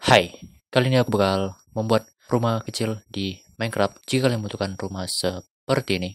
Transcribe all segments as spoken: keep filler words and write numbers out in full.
Hai, kali ini aku bakal membuat rumah kecil di Minecraft jika kalian membutuhkan rumah seperti ini.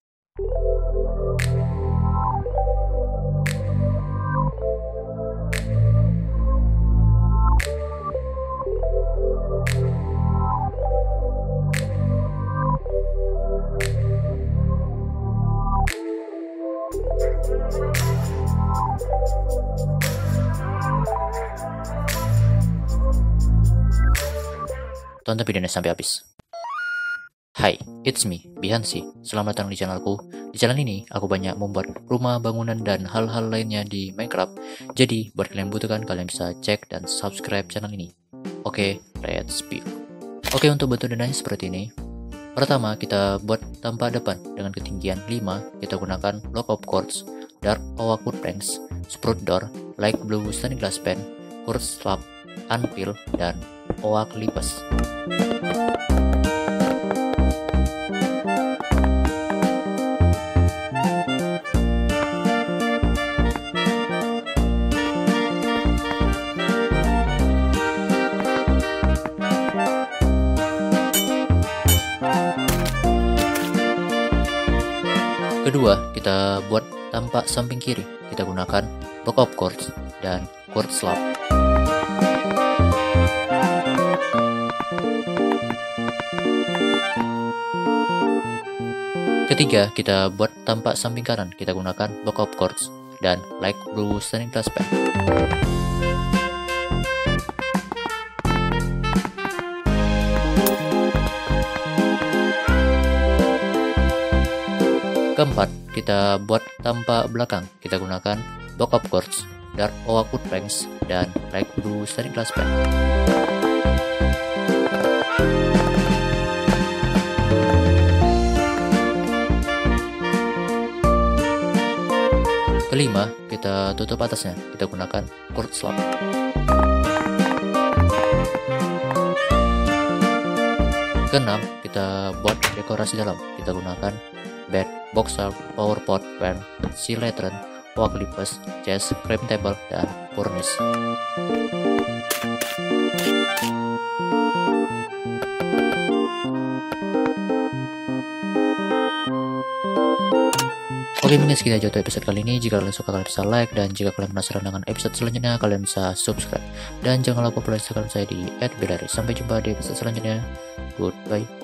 Tonton videonya sampai habis. Hai, it's me, Bihansi. Selamat datang di channelku. Di channel ini, aku banyak membuat rumah, bangunan, dan hal-hal lainnya di Minecraft. Jadi, buat kalian yang butuhkan, kalian bisa cek dan subscribe channel ini. Oke, let's begin. Oke, untuk bentuk dananya seperti ini. Pertama, kita buat tampak depan dengan ketinggian lima. Kita gunakan block of quartz, dark oak wood planks, spruce door, light blue stained glass pan, quartz slab, anvil, dan oak lipas. Kedua, kita buat tampak samping kiri. Kita gunakan block of quartz dan quartz slab. Ketiga, kita buat tampak samping kanan. Kita gunakan block of quartz dan light blue stained glass pan. Keempat, kita buat tampak belakang. Kita gunakan block of quartz, dark oak wood planks, dan light blue stained glass pan. Kelima, kita tutup atasnya. Kita gunakan quartz slab. Keenam, kita buat dekorasi dalam. Kita gunakan bed, box shelf, power pot, fan, sea lantern, oak lipas, chest, crafting table, dan furnace. Oke, mungkin segitu aja untuk episode kali ini. Jika kalian suka, kalian bisa like, dan jika kalian penasaran dengan episode selanjutnya, kalian bisa subscribe. Dan jangan lupa follow Instagram saya di et bidari. Sampai jumpa di episode selanjutnya. Goodbye.